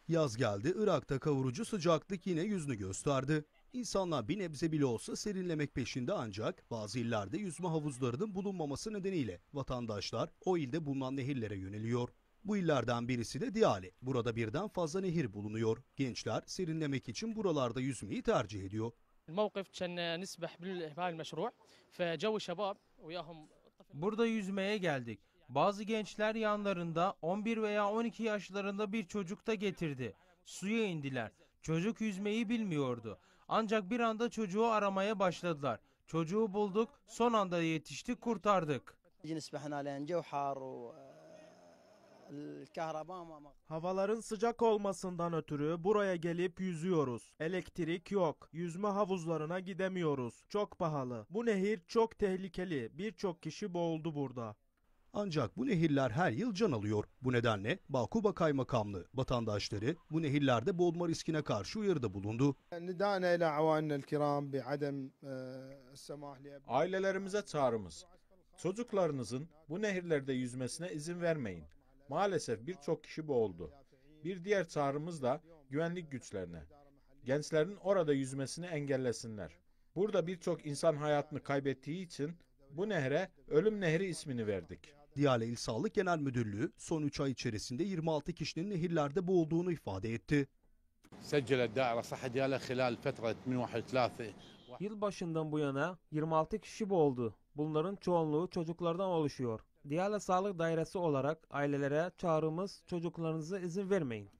Yaz geldi, Irak'ta kavurucu sıcaklık yine yüzünü gösterdi. İnsanlar bir nebze bile olsa serinlemek peşinde ancak bazı illerde yüzme havuzlarının bulunmaması nedeniyle vatandaşlar o ilde bulunan nehirlere yöneliyor. Bu illerden birisi de Diyale. Burada birden fazla nehir bulunuyor. Gençler serinlemek için buralarda yüzmeyi tercih ediyor. Burada yüzmeye geldik. Bazı gençler yanlarında 11 veya 12 yaşlarında bir çocuk da getirdi. Suya indiler. Çocuk yüzmeyi bilmiyordu. Ancak bir anda çocuğu aramaya başladılar. Çocuğu bulduk, son anda yetiştik, kurtardık. Havaların sıcak olmasından ötürü buraya gelip yüzüyoruz. Elektrik yok. Yüzme havuzlarına gidemiyoruz. Çok pahalı. Bu nehir çok tehlikeli. Birçok kişi boğuldu burada. Ancak bu nehirler her yıl can alıyor. Bu nedenle Bağkuba Kaymakamlığı vatandaşları bu nehirlerde boğulma riskine karşı uyarıda bulundu. Ailelerimize çağrımız: çocuklarınızın bu nehirlerde yüzmesine izin vermeyin. Maalesef birçok kişi boğuldu. Bir diğer çağrımız da güvenlik güçlerine. Gençlerin orada yüzmesini engellesinler. Burada birçok insan hayatını kaybettiği için bu nehre Ölüm Nehri ismini verdik. Diyale İl Sağlık Genel Müdürlüğü son 3 ay içerisinde 26 kişinin nehirlerde boğulduğunu ifade etti. Yılbaşından bu yana 26 kişi boğuldu. Bunların çoğunluğu çocuklardan oluşuyor. Diyale Sağlık Dairesi olarak ailelere çağrımız, çocuklarınıza izin vermeyin.